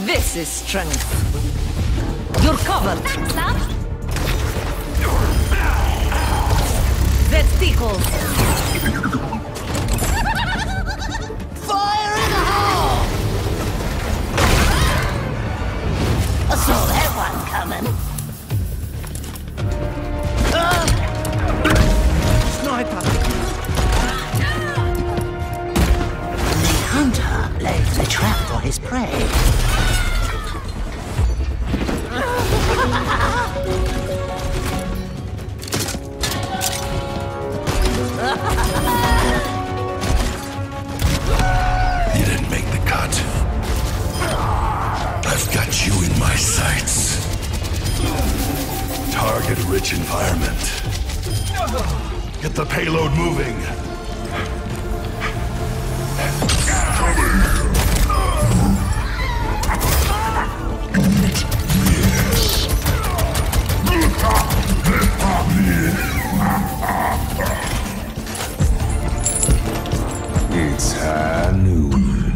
This is strength. You're covered. Thanks, love. That tickles. Fire in the hole! I saw that one coming. Sniper! The hunter lays the trap for his prey. You didn't make the cut. I've got you in my sights. Target-rich environment. Get the payload moving. It's high noon.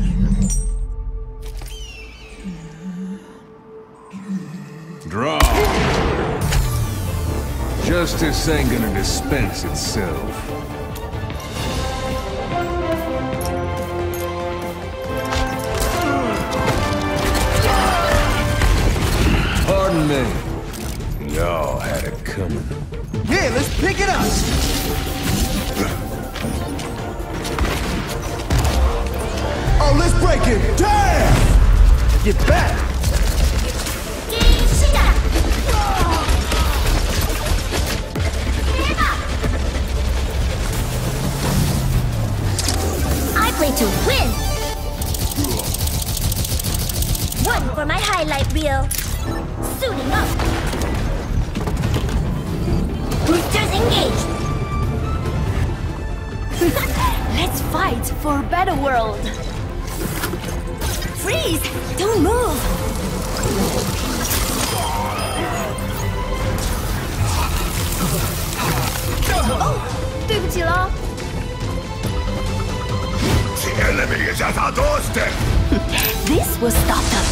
Draw. Justice ain't gonna dispense itself. Pardon me. Y'all had it coming. Here, let's pick it up! Oh, let's break it! Damn! Get back! I play to win. One for my highlight reel. Suiting up. Boosters engaged. Let's fight for a better world. Freeze! Don't move. Oh, 对不起了。 The enemy is at our doorstep! This will stop them.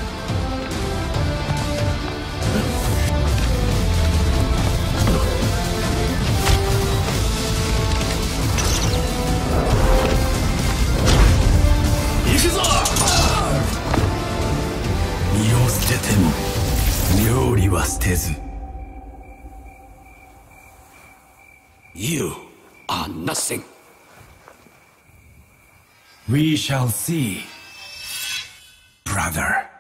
You are nothing. We shall see, brother.